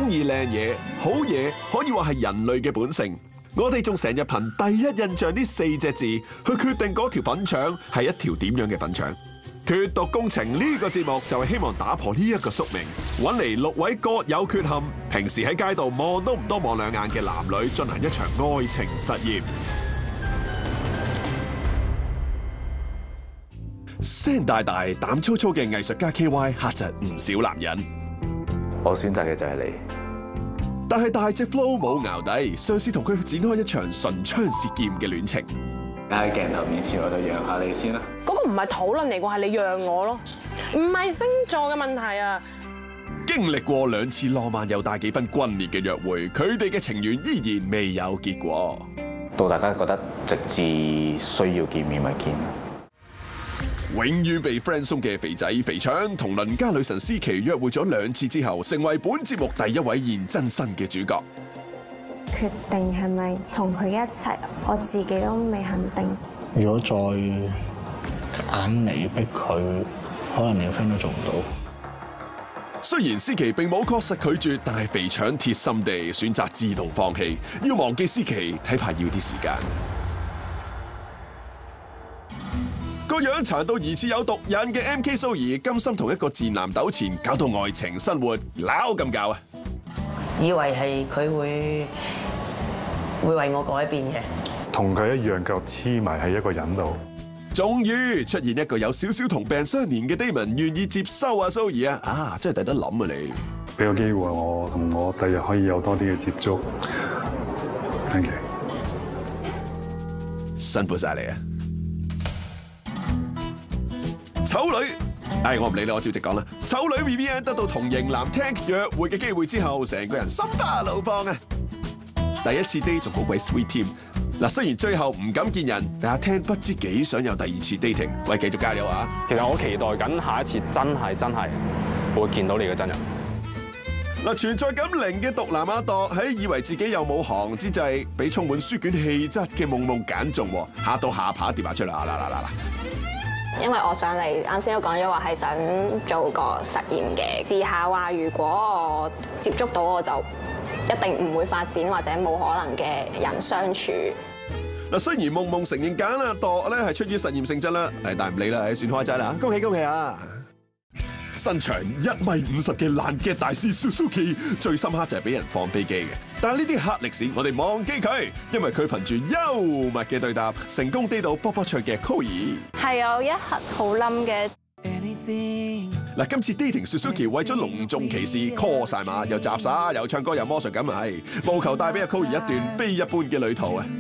中意靚嘢、好嘢，可以話係人類嘅本性。我哋仲成日憑第一印象呢4隻字去決定嗰條粉腸係一條點樣嘅粉腸。脫毒工程呢個節目就係希望打破呢一個宿命，揾嚟6位各有缺陷、平時喺街度望都唔多望兩眼嘅男女進行一場愛情實驗。聲大大、膽粗粗嘅藝術家 KY 嚇窒唔少男人。 我選擇嘅就係你。 但係大隻 Flo 冇淆底，嘗試同佢展開一場唇槍舌劍嘅戀情。 喺鏡頭面前，我就讓下你先啦。 嗰個唔係討論嚟㗎，係你讓我咯，唔係星座嘅問題啊！ 經歷過2次浪漫又帶幾分轟烈嘅約會，佢哋嘅情緣依然未有結果。 到大家覺得直至需要見面咪見。 永遠被 friend 送嘅肥仔肥腸同鄰家女神思琪約會咗2次之後，成為本節目第一位現真身嘅主角。 決定係咪同佢一齊，我自己都未肯定。 如果再硬嚟逼佢，可能連 friend 都做唔到。 雖然思琪並冇確實拒絕，但係肥腸鐵心地選擇自動放棄，要忘記思琪，睇怕要啲時間。個樣殘到疑似有毒癮嘅 MK 蘇兒，甘心同一個賤男糾纏，搞到愛情生活撈咁搞啊！ 以為係佢會為我改變嘅， 同佢一樣腳黐埋喺一個人度。 終於出現一個有少少同病相憐嘅 Damon 願意接收阿蘇兒啊！真係抵得諗啊你！ 俾個機會我同我第日可以有多啲嘅接觸。Thank you。 辛苦晒你啊！醜女，我唔理啦，我照直講啦。醜女 Vivienne 得到同型男 Tank 約會嘅機會之後，成個人心花怒放啊！第一次 date 仲好鬼 sweet 添。嗱，雖然最後唔敢見人，但阿 Tank 不知幾想有第2次 dating。喂，繼續加油啊！ 其實我期待緊下一次真係會見到你嘅真人。 嗱，存在感零嘅毒男阿度喺以為自己有冇行之際，俾充滿書卷氣質嘅夢夢揀中，嚇到下巴跌埋出嚟啊！ 因為我上嚟啱先都講咗話係想做個實驗嘅，試下話如果我接觸到我就一定唔會發展或者冇可能嘅人相處。 嗱，雖然夢夢承認揀阿度咧係出於實驗性質啦，但唔理啦，算開齋啦，恭喜啊！身長1.50米嘅爛嘅大師 Suzuki 最深刻就係俾人放飛機嘅，但係呢啲黑歷史我哋忘記佢，因為佢憑住幽默嘅對答，成功 date 到卜卜脆嘅 Chloe。 係有一刻好冧嘅。 嗱，今次 dating Suzuki 為咗隆重其事 call 晒馬，又雜耍，又唱歌，又魔術咁係，務求帶俾阿 Chloe 一段非一般嘅旅途啊！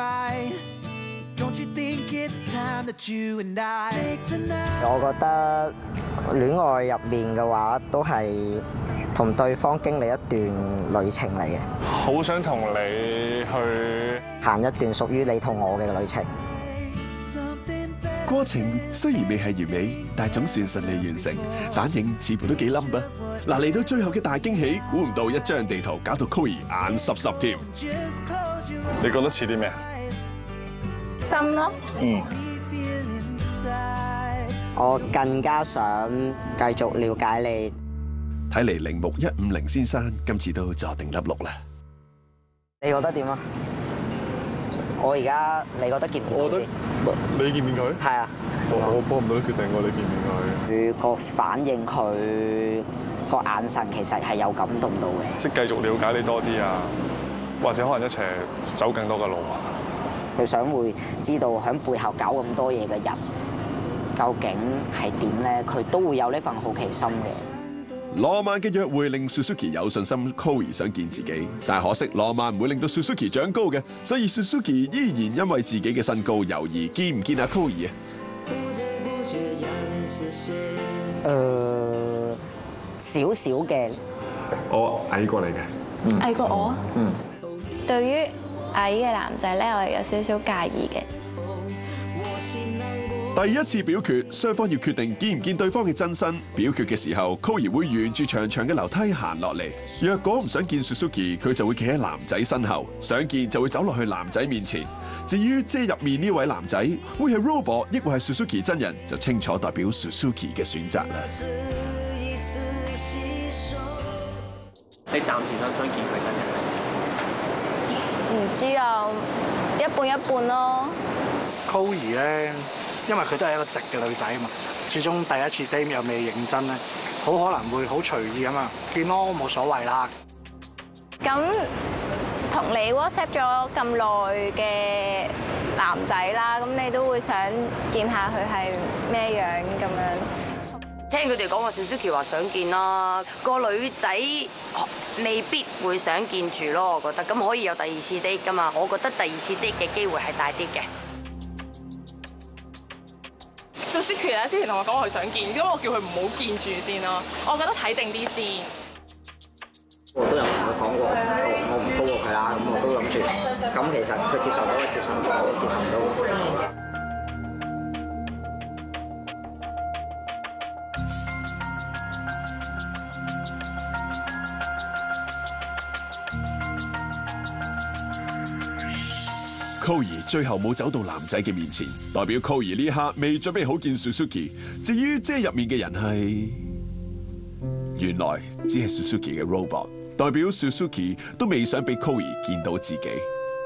我覺得戀愛入面嘅話，都係同對方經歷一段旅程嚟嘅。 好想同你去行一段屬於你同我嘅旅程。 過程雖然未係完美，但係總算順利完成，反應似乎都幾冧啊！嗱，嚟到最後嘅大驚喜，估唔到一張地圖搞到 Chloe 眼濕濕添。 你覺得似啲咩？ 心咯。 我更加想繼續了解你。 睇嚟鈴木150先生今次都坐定粒六啦。 你覺得點啊？我而家你覺得見唔見到先？ 你見唔見佢？ 係啊。 我幫唔到決定喎，你見唔見佢？ 佢個反應，佢個眼神其實係有感動到嘅。 即係繼續了解你多啲啊，或者可能一齊走更多嘅路啊。 佢想會知道喺背後搞咁多嘢嘅人究竟係點咧？佢都會有呢份好奇心嘅。 浪漫嘅約會令 Suzuki 有信心 Chloe 想見自己，但係可惜浪漫唔會令到 Suzuki 長高嘅，所以 Suzuki 依然因為自己嘅身高猶豫見唔見阿 Chloe 啊？ 少少嘅。 我矮過你嘅。 矮過我？對於矮嘅男仔咧，我係有少少介意嘅。 第一次表決，雙方要決定見唔見對方嘅真身。表決嘅時候 ，Chloe 會沿住長長嘅樓梯行落嚟。若果唔想見 Suzuki，佢就會企喺男仔身後；想見就會走落去男仔面前。至於遮入面呢位男仔，會係 Robot 抑或係 Suzuki 真人，就清楚代表 Suzuki 嘅選擇啦。 你暫時想唔想見佢真人？ 唔知啊，一半一半咯。 Chloe 咧，因為佢都係一個直嘅女仔啊嘛，始終第一次 date 又未認真咧，好可能會好隨意咁啊，見咯冇所謂啦。 咁同你 WhatsApp 咗咁耐嘅男仔啦，咁你都會想見下佢係咩樣咁樣？ 聽佢哋講話，Suzuki 話想見啦，個女仔未必會想見住咯，我覺得。咁可以有第二次 date 㗎嘛？我覺得第二次 date 嘅機會係大啲嘅。 Suzuki 咧之前同我講佢想見，咁我叫佢唔好見住先咯。我覺得睇定啲先。 我都有同佢講過，我唔高過佢啦，咁我都諗住，咁其實佢接受到就接受到，接受唔到就接受。 Chloe 最後冇走到男仔嘅面前，代表 Chloe 呢刻未準備好見 Suzuki。至於遮入面嘅人係，原來只係 Suzuki 嘅 robot， 代表 Suzuki 都未想俾 Chloe 見到自己。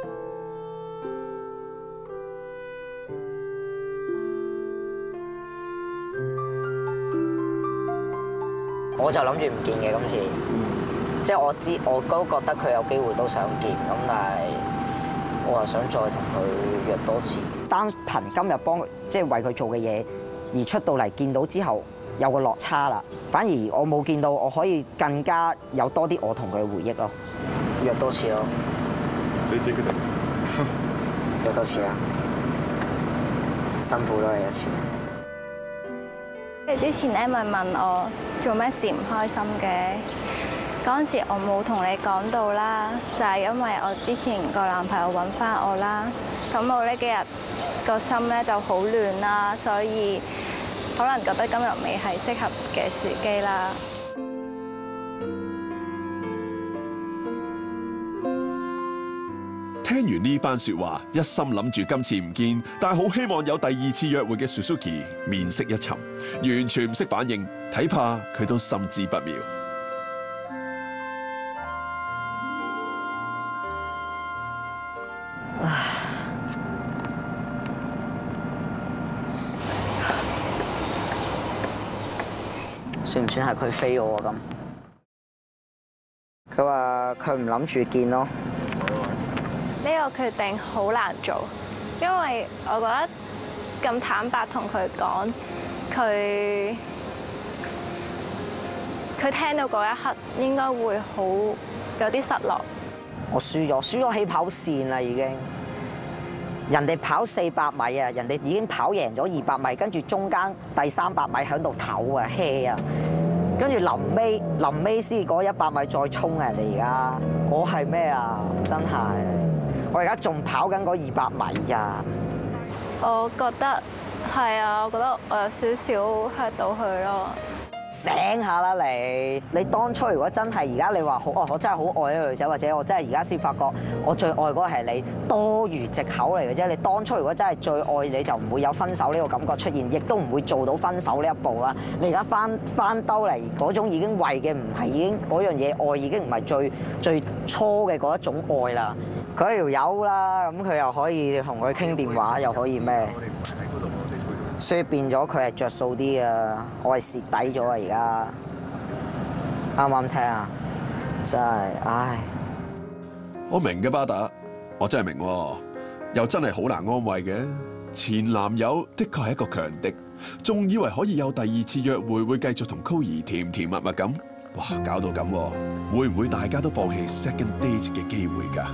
我就諗住唔見嘅今次，即係我都覺得佢有機會都想見，咁但係我又想再同佢約多次。單憑今日幫即係為佢做嘅嘢而出到嚟見到之後有個落差啦，反而我冇見到，我可以更加有多啲我同佢嘅回憶咯。約多次咯， 你自己決定。 約多次啊，辛苦咗你一次。 你之前咧咪問我做咩事唔開心嘅？嗰陣時我冇同你講到啦，就係因為我之前個男朋友揾翻我啦，咁我呢幾日個心咧就好亂啦，所以可能覺得今日未係適合嘅時機啦。 聽完呢番說話，一心諗住今次唔見，但係好希望有第二次約會嘅 Suzuki 面色一沉，完全唔識反應，睇怕佢都心知不妙。 算唔算係佢飛我啊？咁佢話佢唔諗住見咯。 呢個決定好難做，因為我覺得咁坦白同佢講，佢聽到嗰一刻應該會好有啲失落。 我輸咗起跑線啦已經。人哋跑400米啊，人哋已經跑贏咗200米，跟住中間第300米喺度唞啊 hea 啊，跟住臨尾先嗰100米再衝啊！人哋而家我係咩啊？真係我而家仲跑緊嗰200米咋？ 我覺得係啊，我覺得我有少少 hurt 到佢咯。 醒下啦你！你當初如果真係而家你話好，我真係好愛呢個女仔，或者我真係而家先發覺我最愛嗰個係你，多餘藉口嚟嘅啫。你當初如果真係最愛你，就唔會有分手呢個感覺出現，亦都唔會做到分手呢一步啦。你而家翻兜嚟嗰種已經為嘅唔係已經嗰樣嘢愛，已經唔係最初嘅嗰一種愛啦。佢係條友啦，咁佢又可以同佢傾電話，又可以咩？所以變咗佢係着數啲啊！我係蝕底咗啊！而家啱啱聽啊，真係唉！ 我明嘅巴打，我真係明喎，又真係好難安慰嘅。前男友的確係一個強敵，仲以為可以有第二次約會，會繼續同 Chloe 甜甜蜜蜜咁，哇！搞到咁，會唔會大家都放棄 second date 嘅機會㗎？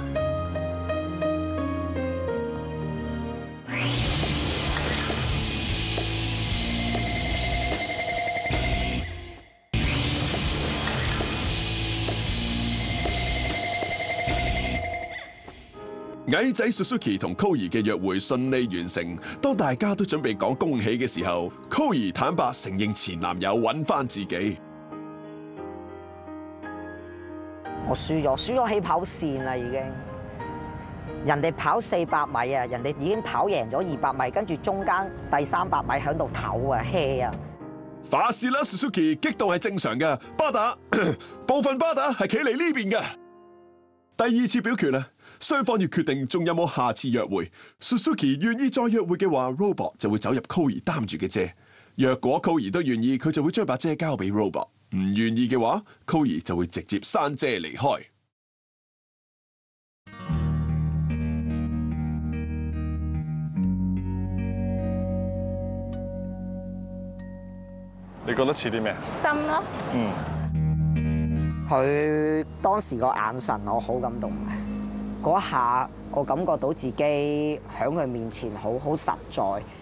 矮仔 Suzuki 同 Chloe 嘅約會順利完成，當大家都準備講恭喜嘅時候 ，Chloe 坦白承認前男友揾翻自己。 我輸咗起跑線啦已經。人哋跑400米啊，人哋已經跑贏咗200米，跟住中間第300米喺度唞啊 hea 啊。 發泄啦 ，Suzuki 激動係正常嘅。巴打部分巴打係企嚟呢邊嘅。第二次表決啦，雙方要決定仲有冇下次約會。Suzuki 願意再約會嘅話 ，Robot 就會走入 Koey 擔住嘅遮。若果 Koey 都願意，佢就會將把遮交俾 Robot。唔願意嘅話 ，Koey 就會直接閂遮離開。 你覺得似啲咩？ 心咯。 佢當時個眼神我好感動嘅，嗰一下我感覺到自己喺佢面前好實在。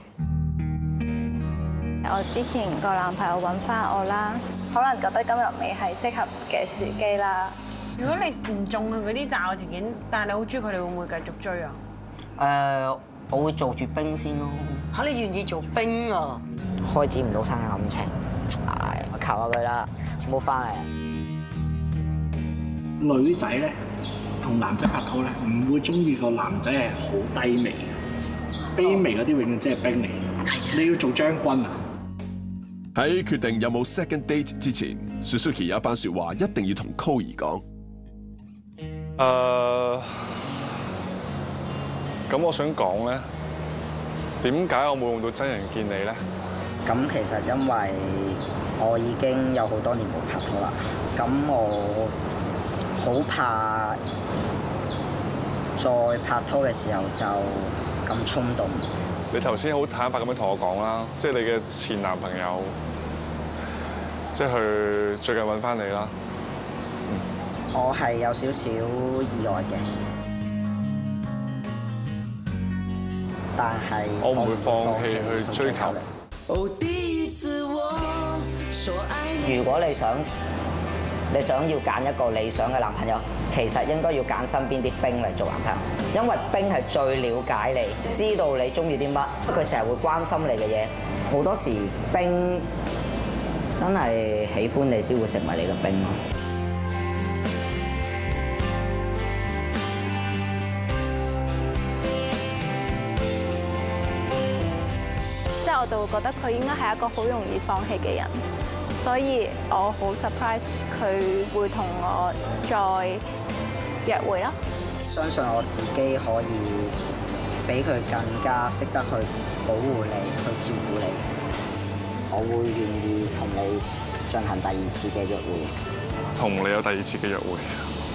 我之前個男朋友揾翻我啦，可能覺得今日未係適合嘅時機啦。 如果你唔中佢嗰啲擇偶條件，但係你好中意佢，你會唔會繼續追啊？ 我會做住兵先咯。 嚇！你願意做兵啊？ 開展唔到新嘅感情，我求下佢啦，唔好翻嚟。 女仔咧同男仔拍拖咧，唔會中意個男仔係好低微嘅，卑微嗰啲永遠即係兵嚟嘅。你要做將軍啊！ 喺決定有冇 second date 之前 ，Suzuki 有一番説話一定要同 Koey 講。 咁我想講咧，點解我冇用到真人見你咧？ 咁其實因為我已經有好多年冇拍拖啦，咁我好怕再拍拖嘅時候就咁衝動。 你頭先好坦白咁樣同我講啦，即係你嘅前男朋友，即係佢最近揾翻你啦。 我係有少少意外嘅，但係我唔會放棄去追求。 如果你想要揀一個理想嘅男朋友，其實應該要揀身邊啲兵嚟做男朋友，因為兵係最了解你，知道你中意啲乜，佢成日會關心你嘅嘢。好多時兵真係喜歡你先會成為你嘅兵咯。 即係我就會覺得佢應該係一個好容易放棄嘅人，所以我好 surprise 佢會同我再約會咯。 相信我自己可以比佢更加識得去保護你，去照顧你。我會願意同你進行第二次嘅約會。 同你有第二次嘅約會。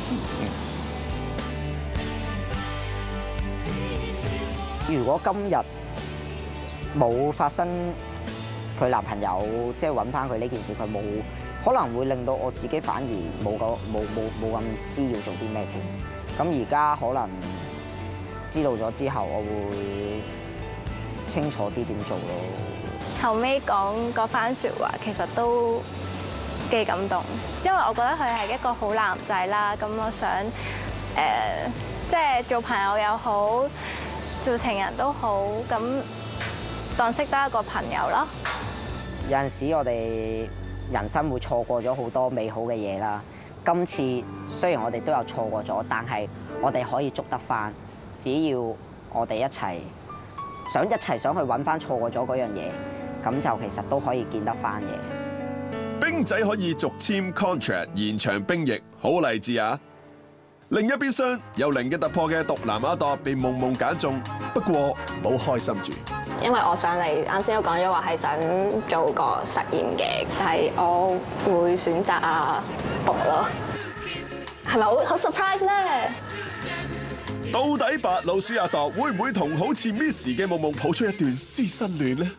如果今日冇發生佢男朋友即係揾翻佢呢件事，佢冇可能會令到我自己反而冇咁知要做啲咩添。咁而家可能知道咗之後，我會清楚啲點做咯。 後尾講嗰番説話，其實都幾感動，因為我覺得佢係一個好男仔啦。咁我想即係做朋友又好，做情人都好，咁當識得一個朋友咯。 有陣時我哋人生會錯過咗好多美好嘅嘢啦。今次雖然我哋都有錯過咗，但係我哋可以捉得翻。只要我哋一齊想去揾翻錯過咗嗰樣嘢，咁就其實都可以見得翻嘅。 兵仔可以續簽 contract 延長兵役，好勵志啊！另一邊廂有另一突破嘅獨男阿朵被夢夢揀中，不過唔好開心住。 因為我上嚟啱先都講咗話係想做個實驗嘅，但係我會選擇阿獨咯，係咪好 surprise 咧？ 到底白老鼠阿朵會唔會同好似 Miss 嘅夢夢抱出一段師生戀呢？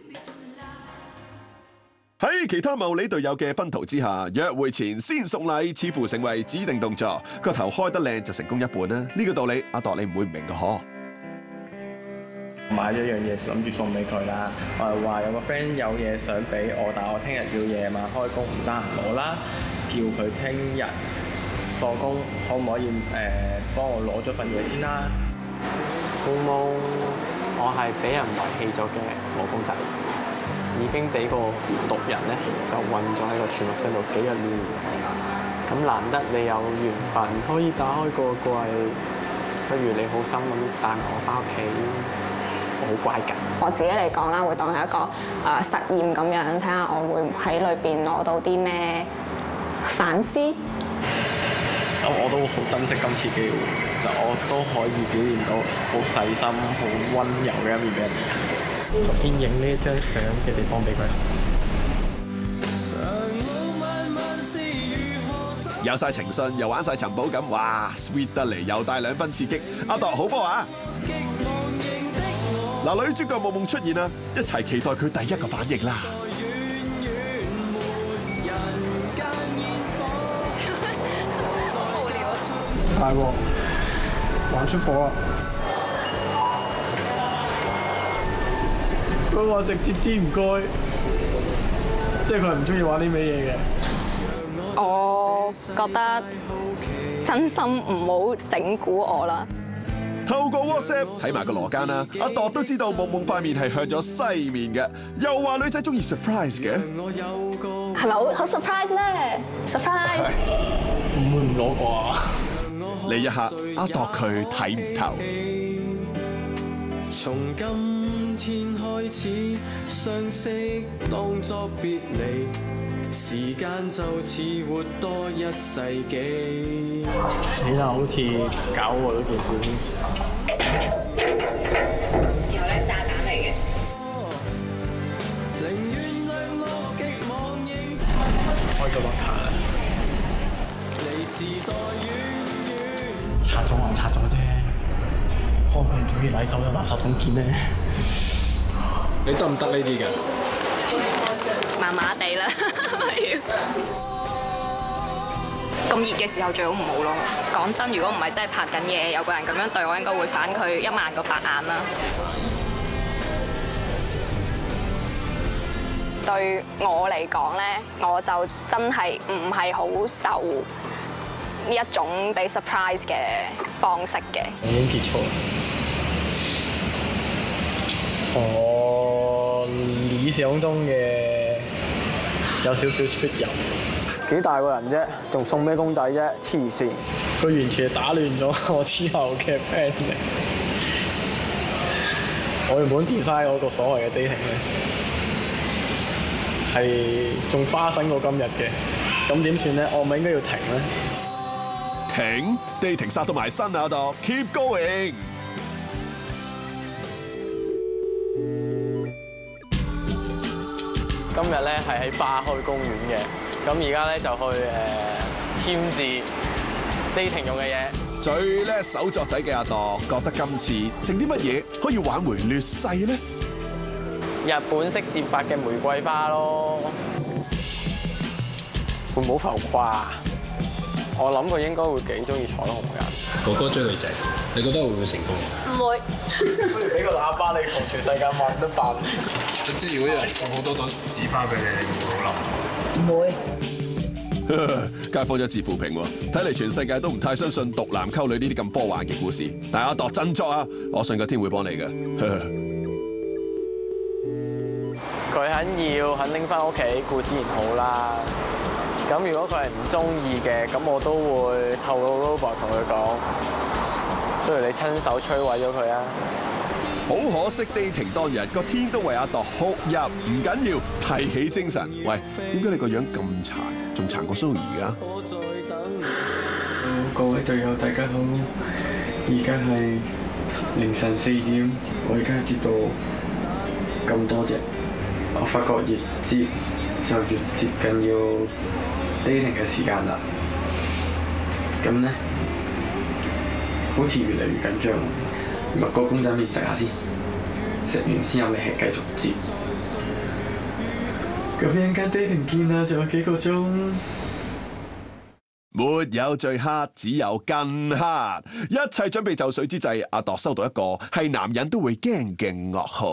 喺其他茂利隊友嘅薰陶之下，約會前先送禮，似乎成為指定動作。個頭開得靚就成功一半啦。呢個道理阿朵你唔會唔明㗎嗬？ 買咗樣嘢諗住送俾佢啦，我係話有個 friend 有嘢想俾我，但係我聽日要夜晚開工唔得閒攞啦，叫佢聽日放工可唔可以幫我攞咗份嘢先啦？ 夢夢，我係俾人遺棄咗嘅老公仔，已經俾個毒人咧就韞咗喺個儲物箱度幾日了。咁難得你有緣分可以打開個櫃，不如你好心咁帶我翻屋企。 好乖緊。 我自己嚟講啦，會當係一個實驗咁樣，睇下我會喺裏邊攞到啲咩反思。 咁我都好珍惜今次機會，就我都可以表現到好細心、好温柔嘅一面俾人哋睇。首先影呢一張相嘅地方俾佢。 有晒情信，又玩晒尋寶咁，哇 sweet 得嚟，又帶2分刺激。阿度好波啊！嗱，女主角夢夢出現啦，一齊期待佢第一個反應啦。 大鑊，玩出火啦！佢話直接啲唔該，即係佢係唔中意玩呢味嘢嘅。 我覺得真心唔好整蠱我啦。 透過 WhatsApp 睇埋個羅間啦，阿度都知道夢夢塊面係向咗西面嘅，又話女仔中意 surprise 嘅。 係咪好 surprise 咧 ？surprise 唔會唔攞過啊！ 呢一刻，阿度佢睇唔透。 從今天開始，相識當作別離，時間就似活多一世紀。 死啦！好似搞我嗰件事先。 然後咧炸彈嚟嘅。 開咗個卡啦。拆咗還拆咗啫，開佢唔中意禮手有垃圾桶見咧。你得唔得呢啲㗎？ 麻麻地啦，咁熱嘅時候最好唔好咯。講真，如果唔係真係拍緊嘢，有個人咁樣對我，應該會反佢1萬個白眼啦。對我嚟講咧，我就真係唔係好受呢一種俾 surprise 嘅方式嘅。 已經結束啦，同我理想中嘅有少少出入。 幾大個人啫，仲送咩公仔啫？黐線！ 佢完全係打亂咗我之後嘅 plan 嚟。我原本 design 嗰個所謂嘅 dating 咧，係仲花生過今日嘅，咁點算咧？我咪應該要停咧？ 停 ，dating 殺到埋身啊！度 keep going。 今日咧係喺花墟公園嘅，咁而家咧就去添置 dating 用嘅嘢。 最叻手作仔嘅阿度，覺得今次整啲乜嘢可以挽回劣勢咧？ 日本式接髮嘅玫瑰花咯，會唔好浮誇？我諗佢應該會幾中意彩虹㗎。 哥哥追女仔，你覺得會唔會成功？ 唔會。 不如俾個喇叭你同全世界問都辦。 即係如果有人送好多朵紙花俾你，你會唔會好冧？ 唔會。 街坊一致負評喎，睇嚟全世界都唔太相信毒男溝女呢啲咁科幻嘅故事。但係阿度振作啊，我信個天會幫你嘅。 佢肯拎翻屋企固之然好啦。咁如果佢係唔中意嘅，咁我都會透過 robot 同佢講，不如你親手摧毀咗佢啊！ 好可惜 dating 當日個天都為阿度哭泣，唔緊要，提起精神。喂，點解你個樣咁殘，仲殘過蘇怡㗎？ 各位隊友大家好，而家係凌晨4點，我而家接到咁多隻，我發覺越接就越接近要 dating 嘅時間啦。咁咧，好似越嚟越緊張。麥個公仔麵食下先，食完先有力氣繼續接。咁一陣間 dating 見啦，仲有幾個鐘。 沒有最黑，只有更黑。一切準備就緒之際，阿度收到一個係男人都會驚嘅噩耗。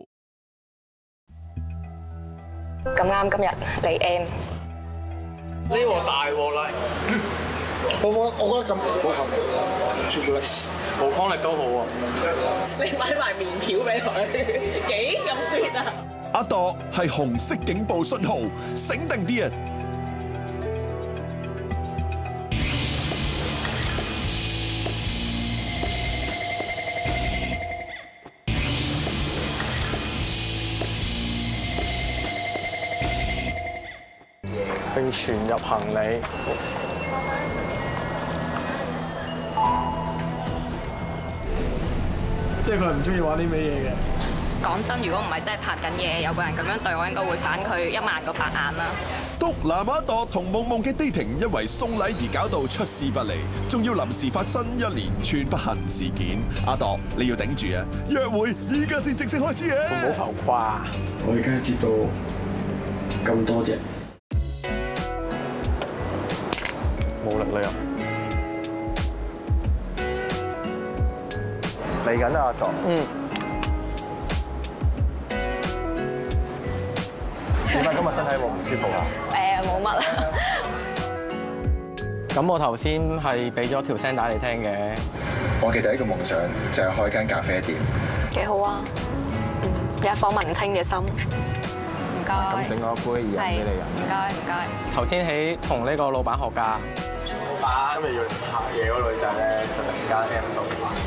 咁啱今日嚟 M。 呢鑊大鑊啦！我覺得咁好口味，朱古力，無抗力都好喎。 你買埋麵條俾佢，幾咁 sweet 啊！ 阿度係紅色警報信號，醒定啲啊！ 定存入行李。即係佢唔中意玩啲咩嘢嘅。 講真，如果唔係真係拍緊嘢，有個人咁樣對我，應該會反佢1萬個白眼啦。 篤男阿朵同夢夢嘅 dating 因為送禮而搞到出師不利，仲要臨時發生一連串不幸事件。阿朵，你要頂住啊！約會而家先正式開始嘅。 唔好浮誇。我而家接到咁多隻，冇力啦。 嚟緊啊，阿朵。點解今日身體冇唔舒服啊？ 冇乜啦。 咁我頭先係俾咗條聲帶你聽嘅。 我嘅第一個夢想就係開間咖啡店。 幾好啊！有一顆文青嘅心。唔該。 咁整我一杯熱飲俾你飲。 唔該唔該。 頭先喺同呢個老闆學㗎。老闆今日要拍嘢嗰女仔咧，就突然間 M 到。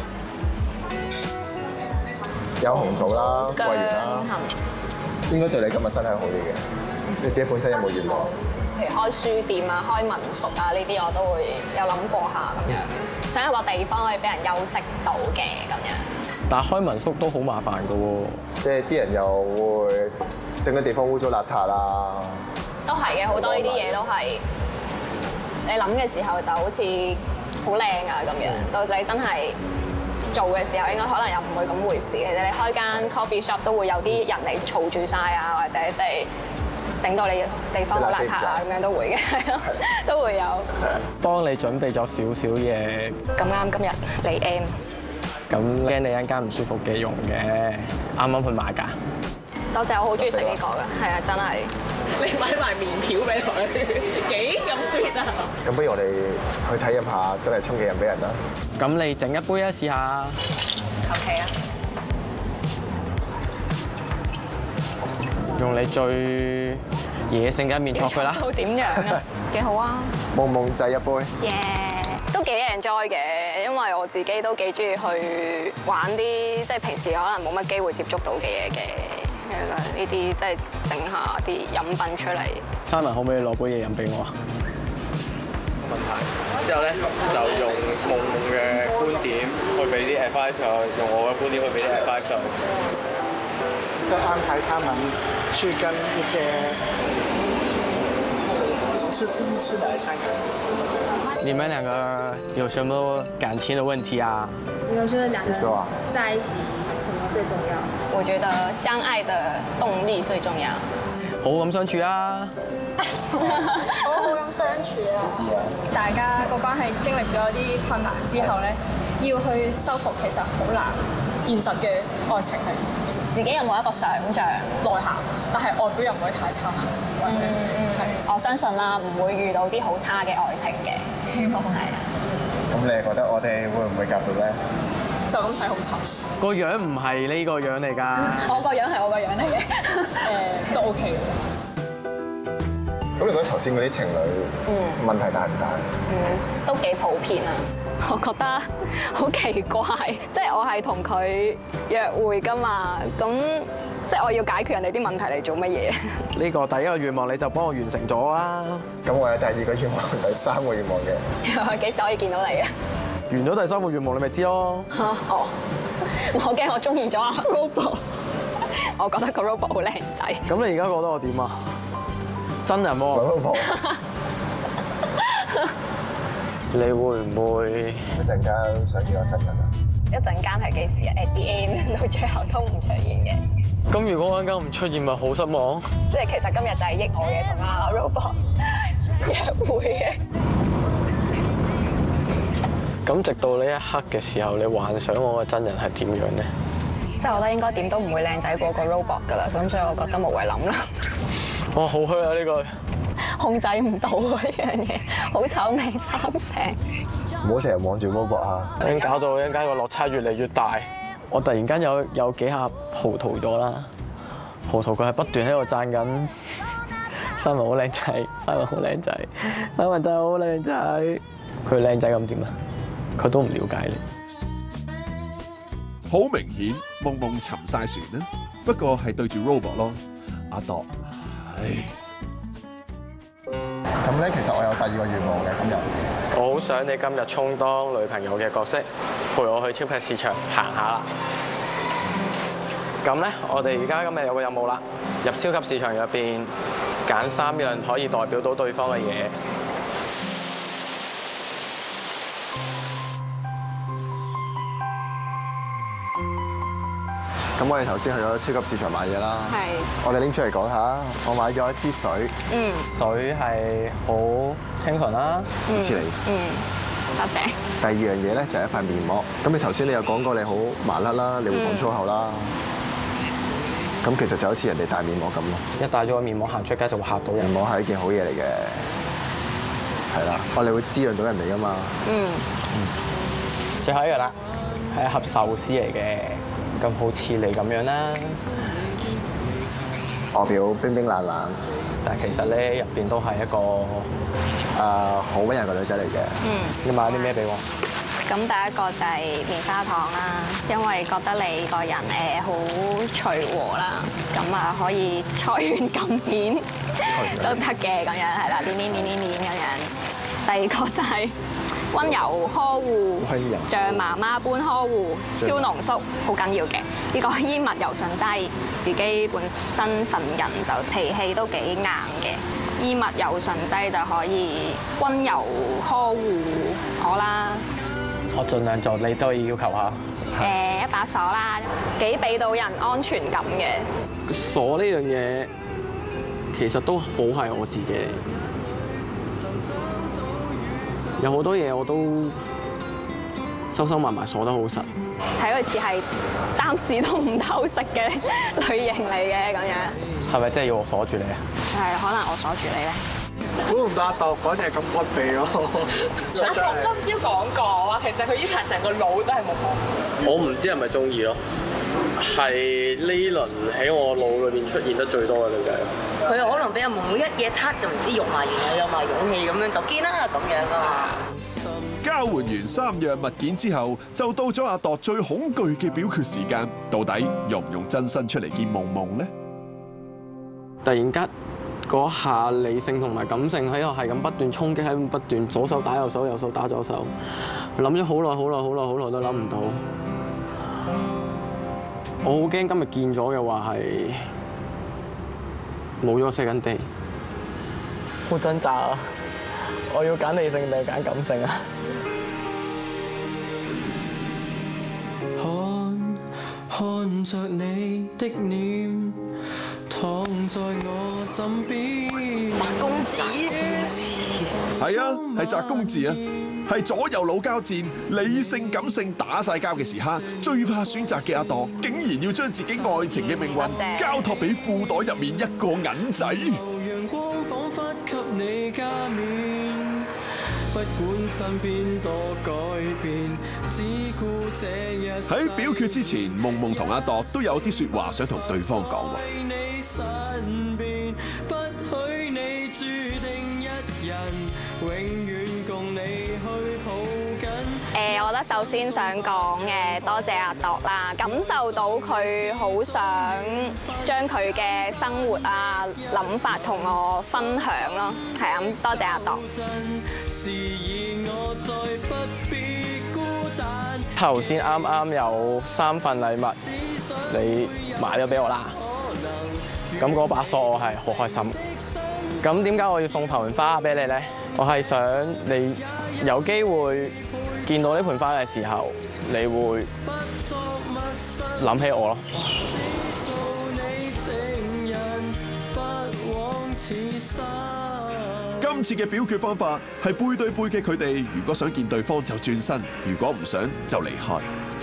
有紅棗啦，桂圓啦，應該對你今日身體好啲嘅。你自己本身有冇願望？ 譬如開書店啊、開民宿啊呢啲，我都會有諗過下咁樣，想有個地方可以俾人休息到嘅咁樣。 但係開民宿都好麻煩㗎喎， 即係啲人又會整啲地方污糟邋遢啦。 都係嘅，好多呢啲嘢都係你諗嘅時候就好似好靚啊咁樣，到底真係做嘅時候應該可能又唔會咁回事。其實你開間 coffee shop 都會有啲人嚟嘈住晒啊，或者即係整到你地方好邋遢啊，咁樣都會嘅，係咯，都會有。 幫你準備咗少少嘢。 咁啱今日嚟 M， 咁驚你一間唔舒服嘅用嘅，啱啱去買㗎。 多謝，我好中意食呢個㗎，係啊，真係。 你買埋麵條俾佢，幾咁 sweet 啊！ 咁不如我哋去體驗下真係沖嘅人俾人啦。 咁你整一杯啊，試下。 OK 啊。 用你最野性嘅一面戳佢啦。 到點樣啊？幾好啊！ 夢夢仔一杯。 耶！都幾 enjoy 嘅，因為我自己都幾中意去玩啲即係平時可能冇乜機會接觸到嘅嘢嘅。係啦，呢啲即係整下啲飲品出嚟。 Simon可唔可以攞杯嘢飲俾我啊？ 冇問題。之後咧就用夢夢嘅觀點去俾啲 advice 佢，用我嘅觀點去俾啲 advice 佢。 就安排他們去跟一些是第一次來香港。 你們兩個有什麼感情的問題啊？ 我覺得兩個人在一起什麼最重要？ 我覺得相愛的動力最重要。 好好咁相處啊！ 好好咁相處啊！ 大家個關係經歷咗啲困難之後咧，要去修復其實好難。現實嘅愛情係自己有冇一個想像內涵，但係外表又唔可以太差，或者係我相信啦，唔會遇到啲好差嘅愛情嘅。希望係啊。 咁你覺得我哋會唔會夾到咧？ 就咁睇好醜。 個樣唔係呢個樣嚟㗎。 我個樣係我個樣嚟嘅。都 OK 嘅。 咁你覺得頭先嗰啲情侶問題大唔大？ 都幾普遍啊！我覺得好奇怪，即係我係同佢約會㗎嘛，咁即係我要解決人哋啲問題嚟做乜嘢？ 呢個第一個願望你就幫我完成咗啦。 咁我有第二個願望、第三個願望嘅。 幾時可以見到你啊？ 完咗第三個願望你咪知咯。 哦，我驚我中意咗阿 Robot， 我覺得個 Robot 好靚仔。 咁你而家覺得我點啊？真人喎。你會唔會一陣間想見我真人啊？ 一陣間係幾時啊 ？At the end 到最後都唔出現嘅。 咁如果一陣間唔出現，咪好失望。 即係其實今日就係益我嘅同阿 Robot 約會嘅。 咁直到呢一刻嘅時候，你幻想我嘅真人係點樣咧？ 即係我覺得應該點都唔會靚仔過個 Robot 㗎啦，咁所以我覺得無謂諗啦。 哇，好虛啊呢個！ 控制唔到啊呢樣嘢，好醜味三成。 唔好成日望住 Robot 啊！ 搞到一陣間個落差越嚟越大。我突然間有幾下葡萄咗啦，葡萄佢係不斷喺度讚緊Simon好靚仔，Simon好靚仔，Simon真係好靚仔。佢靚仔咁點啊？佢都唔了解你。 好明顯，夢夢沉晒船啦，不過係對住 Robot 咯。阿朵，唉。 咁咧，其實我有第2個願望嘅今日。 我好想你今日充當女朋友嘅角色，陪我去超級市場行下啦。咁咧，我哋而家今日有個任務啦，入超級市場入邊揀3樣可以代表到對方嘅嘢。 咁我哋頭先去咗超級市場買嘢啦。 係。 我哋拎出嚟講下，我買咗一支水。 水係好清純啦。 唔似你。 多謝。 第2樣嘢咧就係一塊面膜。咁你頭先你有講過你好麻甩啦，你會講粗口啦。咁其實就好似人哋戴面膜咁咯。 一戴咗個面膜行出街就會嚇到人。 面膜係一件好嘢嚟嘅，係啦。我哋會滋潤到人哋噶嘛。 最後一樣啦，係一盒壽司嚟嘅。咁好似你咁樣啦， 外表冰冰冷冷， 但係其實咧入邊都係一個好溫柔嘅女仔嚟嘅。你買啲咩俾我？ 咁第一個就係棉花糖啦，因為覺得你個人好隨和啦，咁啊可以菜圓咁扁都得嘅咁樣，係啦，點咁樣。第二個就係溫柔呵護，像媽媽般呵護，超濃縮，好緊要嘅。呢個衣物柔順劑，自己本身份人就脾氣都幾硬嘅，衣物柔順劑就可以溫柔呵護我啦。 我盡量做你都要求下。 一把鎖啦，幾俾到人安全感嘅。 鎖呢樣嘢其實都好係我自己嚟。有好多嘢我都收埋鎖得好實。 睇佢似係擔屎都唔偷食嘅類型嚟嘅咁樣。 係咪真係要我鎖住你啊？ 係，可能我鎖住你咧。 估唔到阿度講嘢咁骨鼻咯。 阿度今朝講過話，其實佢呢排成個腦都係木木。 我唔知係咪中意咯，係呢輪喺我腦裏邊出現得最多嘅女仔。 佢可能俾阿木木一嘢撻就唔知用埋完有埋勇氣咁樣就見啦咁樣啊嘛。 交換完3樣物件之後，就到咗阿度最恐懼嘅表決時間。到底用唔用真身出嚟見夢夢呢？ 突然間嗰下理性同埋感性喺度係咁不斷衝擊，喺度不斷左手打右手，右手打左手，諗咗好耐都諗唔到。我好驚今日見咗嘅話係冇咗second day，好掙扎啊！我要揀理性定係揀感性啊？ 看着你的臉，躺在我枕邊。 宅公子， 係啊，係宅公子啊，係左右腦交戰、理性感性打晒交嘅時刻，最怕選擇嘅阿度，竟然要將自己愛情嘅命運交託俾褲袋入面一個銀仔。 陽光彷彿給你加冕。不管身邊多改變，只顧這一喺表決之前，夢夢同阿度都有啲説話想同對方講喎。 你身邊，不許你注定一人，永遠共你去抱緊。 我覺得首先想講多謝阿度啦，感受到佢好想將佢嘅生活啊、諗法同我分享咯，係啊，咁多謝阿度。 頭先啱有3份禮物，你買咗俾我啦。咁嗰把鎖我係好開心。咁點解我要送盆花俾你咧？我係想你有機會見到呢盆花嘅時候，你會諗起我咯。 今次嘅表決方法係背對背嘅佢哋，如果想見對方就轉身，如果唔想就離開。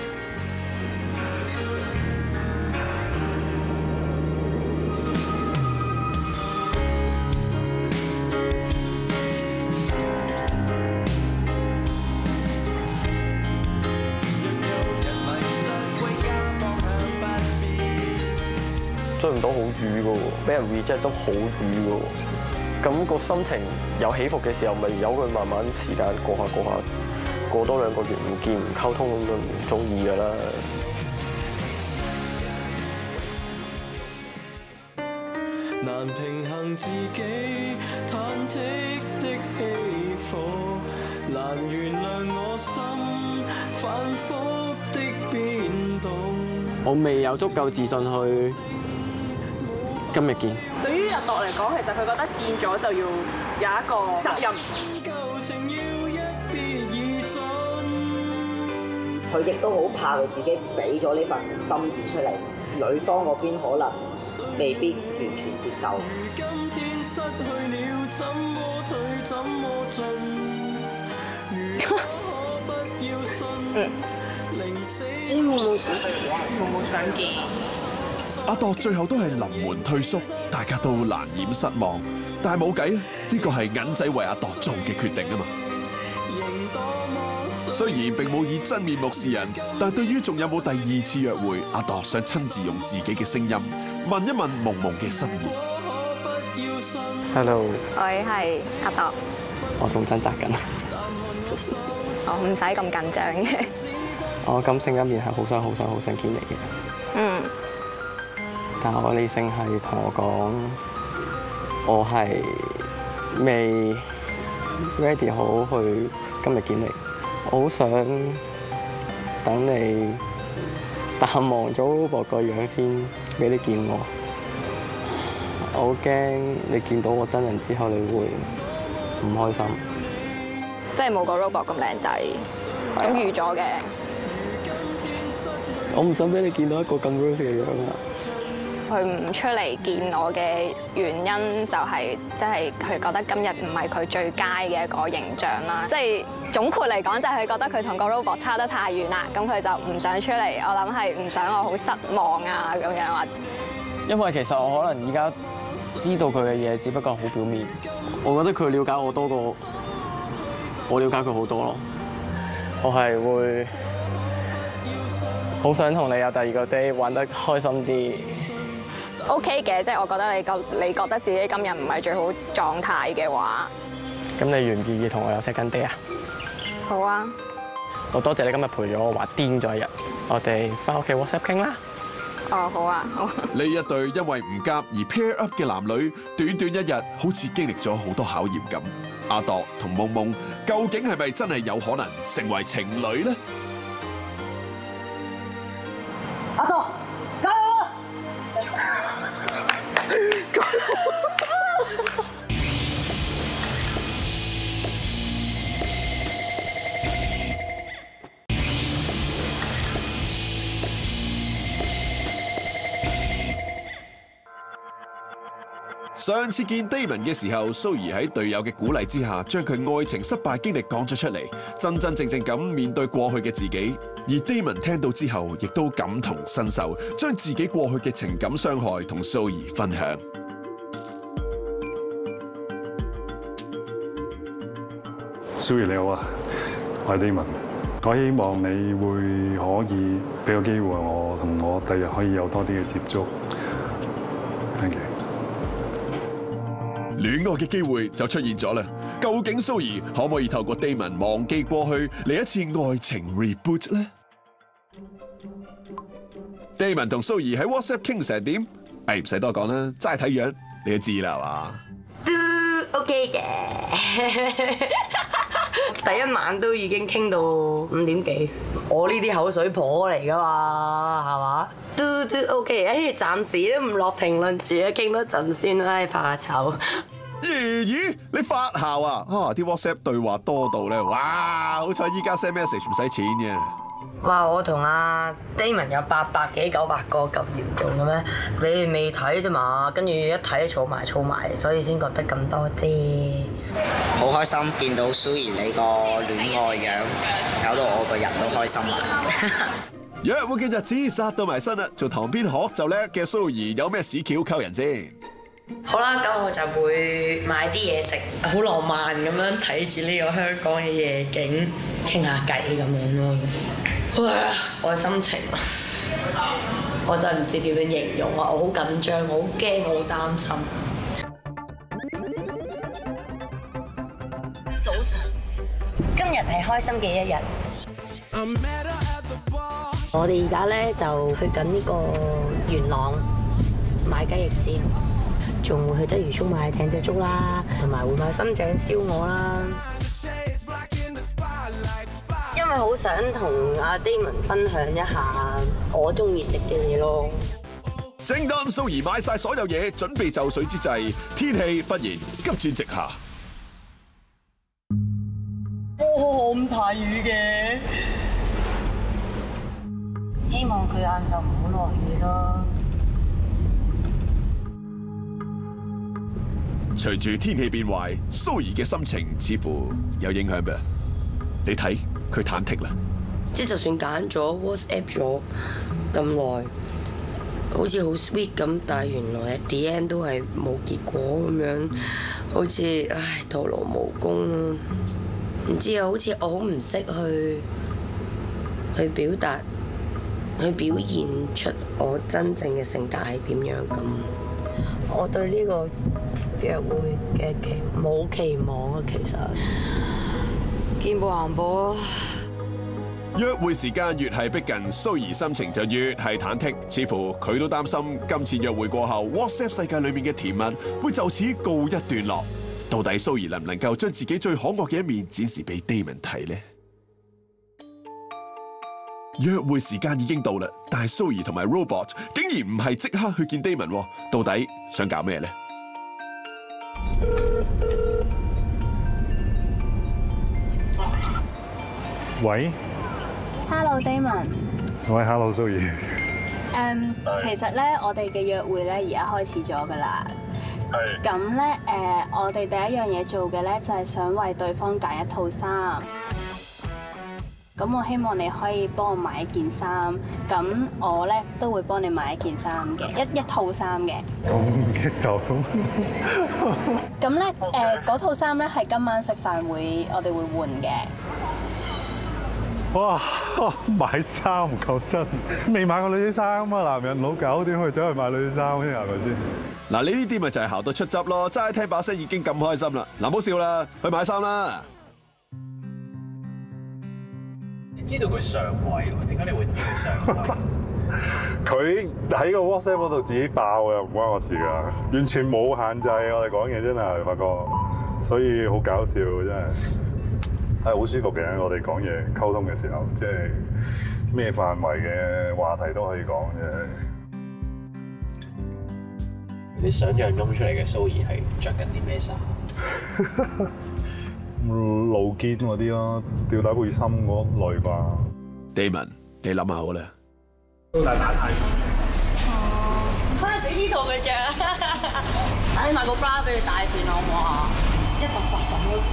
追唔到好瘀嘅喎，俾人 reject 都好瘀嘅喎。咁個心情有起伏嘅時候，咪由佢慢慢時間過下，過多2個月唔見唔溝通咁就唔中意㗎啦。 那難平衡自己忐忑的起伏，難原諒我心反覆的變動。 我未有足夠自信去今日見。 對於日落嚟講，其實佢覺得見咗就要有一個責任。 佢亦都好怕佢自己俾咗呢份心意出嚟，女方嗰邊可能未必完全接受。 冇想見。 阿度最後都係臨門退縮，大家都難掩失望。但係冇計啊，呢個係銀仔為阿度做嘅決定啊嘛。雖然並冇以真面目示人，但對於仲有冇第二次約會，阿度想親自用自己嘅聲音問一問夢夢嘅心意。 Hello， 我係阿度， 我仲掙扎緊。 我唔使咁緊張嘅。 我感性一面係好想見你嘅。 嗯。 但我理性係同我講，我係未 ready 好去今日見你。我好想等你淡忘咗 Robot 個樣先俾你見我。我好驚你見到我真人之後，你會唔開心。 即係冇個 Robot 咁靚仔，咁預咗嘅。 我唔想俾你見到一個咁 rose 嘅樣啊！ 佢唔出嚟見我嘅原因就係，即係佢覺得今日唔係佢最佳嘅一個形象啦。即係總括嚟講，就係佢覺得佢同個 Robot 差得太遠啦，咁佢就唔想出嚟。我諗係唔想我好失望啊咁樣或。 因為其實我可能而家知道佢嘅嘢，只不過好表面。我覺得佢了解我多過我了解佢好多咯。我係會好想同你有第二個 day 玩得開心啲。 OK 嘅，即係我覺得你覺得自己今日唔係最好狀態嘅話， 咁你願唔願意同我有 second day 啊？ 好啊！ 我多謝你今日陪咗我玩癲咗一日，我哋翻屋企 WhatsApp 傾啦。 哦，好啊，好。 呢一對因為唔夾而 pair up 嘅男女，短短一日好似經歷咗好多考驗咁。阿度同夢夢究竟係咪真係有可能成為情侶呢？ 阿度，加油啊！ 上次見 Damon 嘅時候，蘇怡喺隊友嘅鼓勵之下，將佢愛情失敗經歷講咗出嚟，真真正正咁面對過去嘅自己。而 Damon 聽到之後，亦都感同身受，將自己過去嘅情感傷害同蘇怡分享。 蘇怡你好啊，我係 Damon，我希望你會可以俾個機會我，同我第日可以有多啲嘅接觸。Thank you。 戀愛嘅機會就出現咗啦，究竟蘇怡可唔可以透過 Damon 忘記過去嚟一次愛情 reboot 呢？ Damon 同蘇怡喺 WhatsApp 傾成點？唔使多講啦，齋睇樣你都知啦，係嘛？ 都 OK 嘅，第一晚都已經傾到5點幾，我呢啲口水婆嚟噶嘛，係嘛？都 OK，暫時都唔落評論住啊，傾多陣先啦，怕醜。 咦？你發姣啊？啲 WhatsApp 對話多到咧，哇！好彩依家 send message 唔使錢嘅。 哇！我同阿 Damon 有800幾900個咁嚴重嘅咩？你哋未睇啫嘛，跟住一睇儲埋，所以先覺得咁多啫。 好開心見到蘇怡你個戀愛樣，搞到我個人都開心啦。 約會嘅日子殺到埋身啦，做堂邊學就叻嘅蘇怡有咩屎橋溝人先？ 好啦，咁我就會買啲嘢食，好浪漫咁樣睇住呢個香港嘅夜景，傾下偈咁樣咯。哇！我嘅心情啊，我真係唔知點樣形容啊！我好緊張，我好驚，我好擔心。早晨，今日係開心嘅一日。我哋而家咧就去緊呢個元朗買雞翼尖。 仲會去鰂魚涌買艇仔粥啦，同埋會買深井燒鵝啦。因為好想同阿 Damon 分享一下我中意食嘅嘢咯。 正當蘇怡買晒所有嘢，準備就緒之際，天氣忽然急轉直下。 咁大雨嘅，希望佢晏晝唔好落雨咯。 隨住天氣變壞，蘇怡嘅心情似乎有影響噃。你睇佢忐忑啦。 即係就算揀咗 WhatsApp 咗咁耐，好似好 sweet 咁，但係原來 at the end 都係冇結果咁樣，好似徒勞無功咯。唔知啊，好似我好唔識去表達，去表現出我真正嘅性格係點樣咁。我對呢個約會嘅冇期望啊，其實見步行步啊。 約會時間越係逼近，蘇怡心情就越係忐忑，似乎佢都擔心今次約會過後 ，WhatsApp 世界裏面嘅甜蜜會就此告一段落。到底蘇怡能唔能夠將自己最可愛嘅一面展示俾 Damon 睇呢？約會時間已經到啦，但係蘇怡同埋 Robot 竟然唔係即刻去見 Damon， 到底想搞咩呢？ 喂 Hello Damon。 喂 ，Hello 蘇怡。 其實咧，我哋嘅約會咧而家開始咗㗎啦。咁咧，我哋第一樣嘢做嘅咧，就係想為對方揀一套衫。咁我希望你可以幫我買一件衫，咁我咧都會幫你買一件衫嘅，一套衫嘅。 咁激動。 咁咧，嗰套衫咧係今晚食飯我哋會換嘅。 哇！買衫唔夠真，未買過女仔衫啊！男人老狗點去走去買女仔衫先係咪先？ 嗱，呢啲咪就係姣到出汁咯！齋聽把聲已經咁開心啦。嗱，唔好笑啦，去買衫啦。 你知道佢上位喎？點解你會知佢上位？ 佢喺個 WhatsApp 嗰度自己爆嘅，唔關我事㗎，完全冇限制。我哋講嘢真係發覺，所以好搞笑真係。係好舒服嘅，我哋講嘢溝通嘅時候，即係咩範圍嘅話題都可以講嘅。 你想象中出嚟嘅蘇怡係着緊啲咩衫？ 露肩嗰啲咯，吊帶背心嗰類啩。 Damon，你諗下好啦。 都大打太。 可能俾呢套佢着。唉，買個 bra 俾佢戴算啦，好唔好啊？180蚊。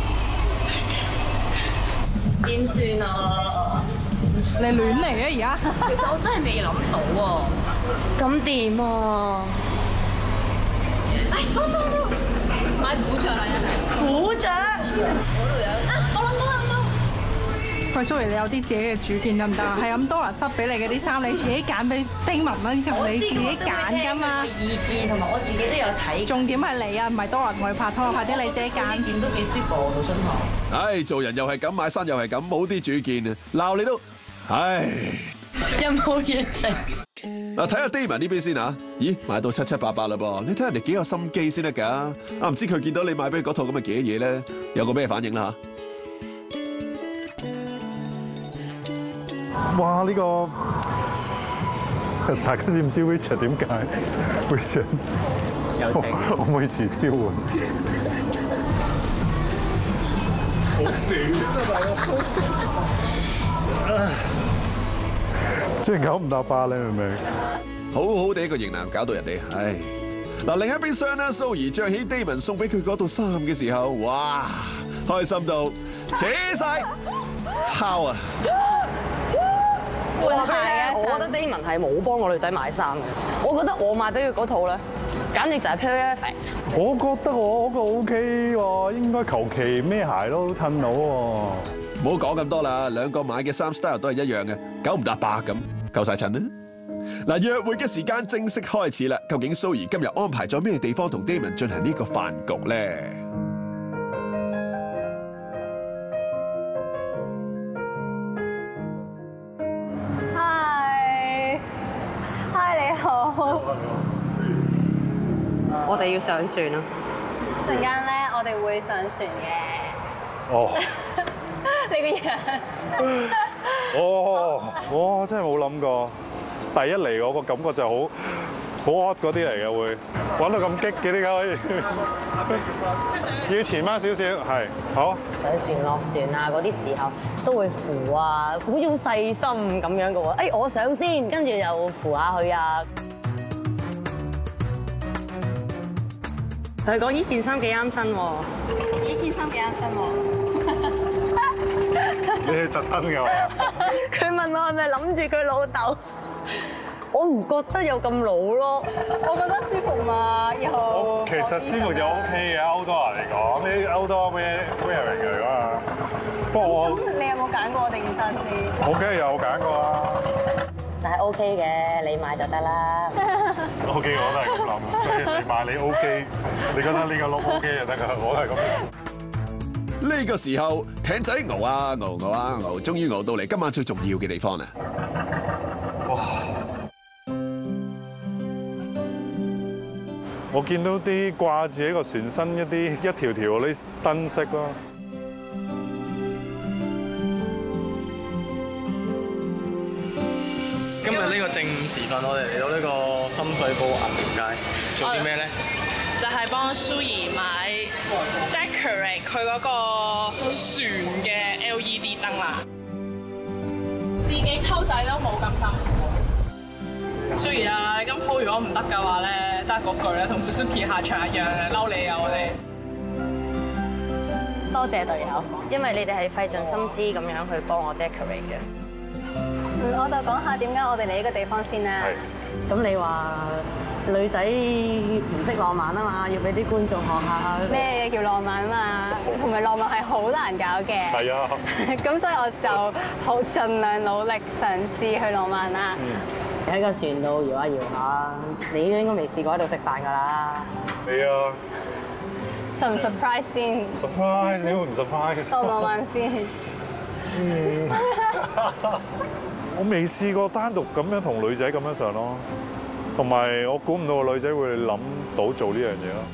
點算啊？ 你亂嚟啊！而家其實我真係未諗到喎。咁掂啊？買虎雀啦，虎雀。嗰度有。我諗到。 喂，Sorry，你有啲自己嘅主見得唔得啊？係咁 Dora 塞俾你嗰啲衫，你自己揀俾 Damon 啦，你自己揀㗎嘛。 意見同埋我自己都有睇。 重點係你啊，唔係 Dora 同佢拍拖，快啲你自己揀。 件都幾舒服喎，老春堂。 唉，做人又係咁，買衫又係咁，冇啲主見啊！鬧你都，唉。 有冇嘢食？ 嗱，睇下 Damon 呢邊先嚇。咦，買到7七8八啦噃！你睇人哋幾有心機先得㗎。啊，唔知佢見到你買俾佢嗰套咁嘅嘢咧，有個咩反應啦嚇？哇！呢個大家知唔知 Richard 點解 ？Richard 有情，我每次挑換。好短啊！即係9唔搭8，你明唔明？ 好好地一個型男搞到人哋，唉！嗱，另一邊廂咧，蘇怡着起 Damon 送俾佢嗰套衫嘅時候，哇，開心到扯晒敲啊！ 我覺得 Damon 係冇幫個女仔買衫嘅，我覺得我買俾佢嗰套咧，簡直就係 perfect。 我覺得我嗰個 OK 喎，應該求其咩鞋都襯到喎。 唔好講咁多啦，兩個買嘅衫 style 都係一樣嘅，9唔搭8咁，夠晒襯啦。嗱，約會嘅時間正式開始啦，究竟蘇怡今日安排咗咩地方同 Damon 進行呢個飯局咧？ Hi，你好。 我哋要上船啊！ 陣間咧，我哋會上船嘅。 哦。 你個樣。 哦，哇！真係冇諗過，第一嚟我個感覺就好 odd 嗰啲嚟嘅會，玩到咁激嘅點解可以？要前翻少少，係好。 上船落船啊嗰啲時候都會扶啊，好似好細心咁樣嘅喎。誒，我上先，跟住又扶下佢啊。 佢講呢件衫幾啱身喎， 呢件衫幾啱身喎。 你係特登㗎？ 佢問我係咪諗住佢老豆？我唔覺得有咁老咯， 我覺得舒服嘛，又其實舒服就 OK 嘅，outdoor 嚟講，呢 outdoor wearing 嚟㗎嘛。不過我咁你有冇揀過我哋件衫先？ 我梗係有揀過啦。 但係 OK 嘅，你買就得啦。 OK， 我都係咁諗，所以你買你 OK， 你覺得呢個 look OK 就得㗎，我都係咁。 呢個時候，艇仔熬啊熬啊熬，終於熬到嚟今晚最重要嘅地方啦！ 哇！我見到啲掛住喺個船身一條條嗰啲燈飾咯。 今日呢個正午時分，我哋嚟到呢個深水埗銀廟街，做啲咩咧？ 就係幫蘇怡買 decorate 佢嗰個船嘅 LED 燈啦。自己溝仔都冇咁辛苦。蘇怡啊，你今鋪如果唔得嘅話咧，都係嗰句咧，同 Suzuki 下場一樣嘅，嬲你啊我哋。 多謝隊友，因為你哋係費盡心思咁樣去幫我 decorate 嘅。 我就講下點解我哋嚟呢個地方先啦。 咁你話女仔唔識浪漫啊嘛，要俾啲觀眾學下咩嘢叫浪漫啊嘛，同埋浪漫係好難搞嘅。 係啊。 咁所以我就好盡量努力嘗試去浪漫啦。 喺個船度搖下搖下，你都應該未試過喺度食飯㗎啦。 係啊。 實唔 surprise 先 ？surprise 點會唔 surprise？ 當浪漫先。 我未試過單獨咁樣同女仔咁樣上咯，同埋我估唔到個女仔會諗到做呢樣嘢咯。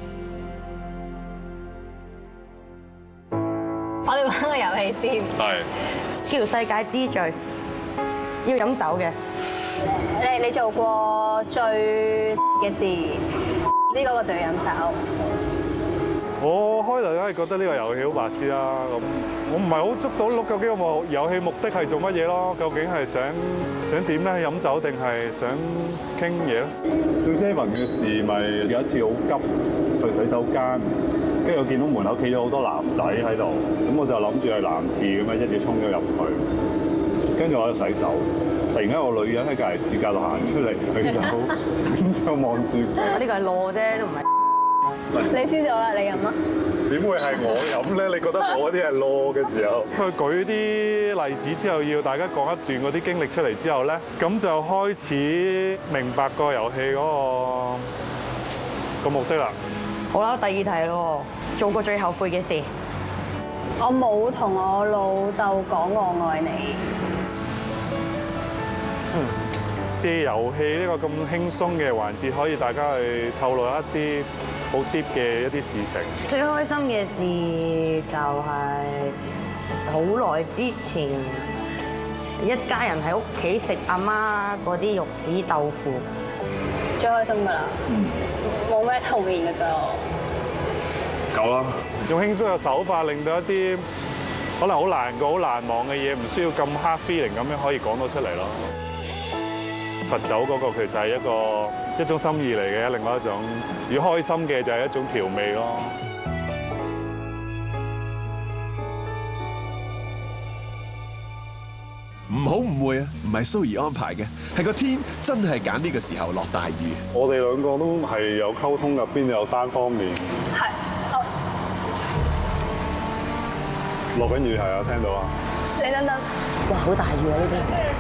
我哋玩個遊戲先。 係。 叫世界之最，要飲酒嘅。 你做過最嘅事，呢個就要飲酒。 我開頭梗係覺得呢個遊戲好白痴啦，咁我唔係好捉到究竟個遊戲目的係做乜嘢咯？究竟係想點咧？飲酒定係想傾嘢咧？最 seven 嘅事咪有一次好急去洗手間，跟住我見到門口企咗好多男仔喺度，咁我就諗住係男廁咁樣一嘢衝咗入去，跟住我喺度洗手，突然間有個女人喺隔離廁格度行出嚟洗手，咁就望住佢。 呢個係攞啫，都唔係。 你輸咗啦，你飲啦。 點會係我飲咧？你覺得我嗰啲係攞嘅時候？佢舉啲例子之後，要大家講一段嗰啲經歷出嚟之後咧，咁就開始明白個遊戲嗰個目的啦。 好啦，第二題咯，做過最後悔嘅事。 我冇同我老豆講我愛你。 借遊戲呢個咁輕鬆嘅環節，可以大家去透露一啲好 deep 嘅一啲事情。 最開心嘅事就係好耐之前，一家人喺屋企食阿媽嗰啲玉子豆腐， 最開心㗎啦。冇咩童年㗎咋。 夠啦！用輕鬆嘅手法，令到一啲可能好難過、好難忘嘅嘢，唔需要咁 hard feeling 咁樣可以講到出嚟咯。罰酒嗰個其實係一種心意嚟嘅，另外一種如果開心嘅就係一種調味咯。 唔好誤會啊，唔係蘇怡安排嘅，係個天真係揀呢個時候落大雨。 我哋兩個都係有溝通，入邊有單方面。 係。 落緊雨係啊，聽到啊。 你等等。 哇，好大雨啊呢邊。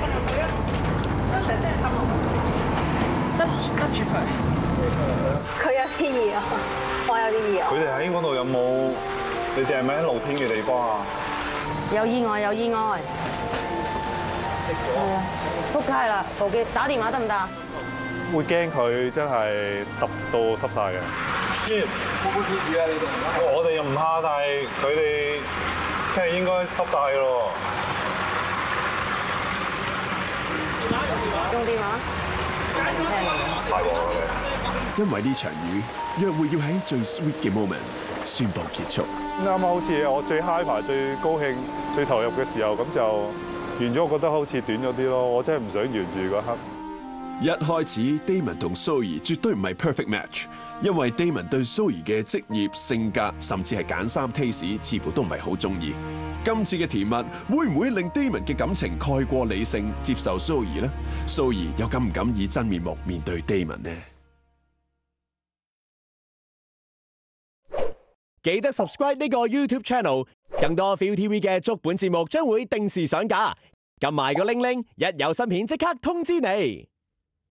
得住佢。 佢有啲熱啊，我有啲熱啊。 佢哋喺嗰度有冇？你哋係咪喺露天嘅地方啊？ 有意外，有意外。係啊，仆街啦！部機打電話得唔得啊？ 會驚佢真係揼到濕晒嘅。 會唔會脫雨啊？你哋我哋又唔怕，但係佢哋即係應該濕晒嘅咯。 用電話。 大鑊嘅。 因為呢場雨，約會要喺最 sweet 嘅 moment 宣佈結束。 啱啱好似我最 high 排、最高興、最投入嘅時候，咁就完咗，我覺得好似短咗啲咯。我真係唔想完住嗰刻。 一開始 Damon 同 Zoe 絕對唔係 perfect match， 因為 Damon 對 Zoe 嘅職業、性格，甚至係揀衫 taste 似乎都唔係好中意。今次嘅甜蜜會唔會令 Damon 嘅感情蓋過理性，接受 Zoe 呢？ Zoe 又敢唔敢以真面目面對 Damon 呢？ 記得 subscribe 呢個 YouTube channel， 更多 ViuTV 嘅足本節目將會定時上架。撳埋個鈴鈴，一有新片即刻通知你。